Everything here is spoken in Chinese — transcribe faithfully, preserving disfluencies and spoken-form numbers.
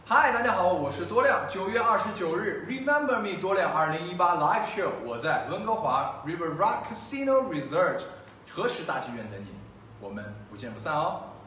嗨，大家好，我是多亮。九月二十九日 ，Remember Me 多亮二零一八 Live Show，我在温哥华 River Rock Casino Resort 何时大剧院等你，我们不见不散哦。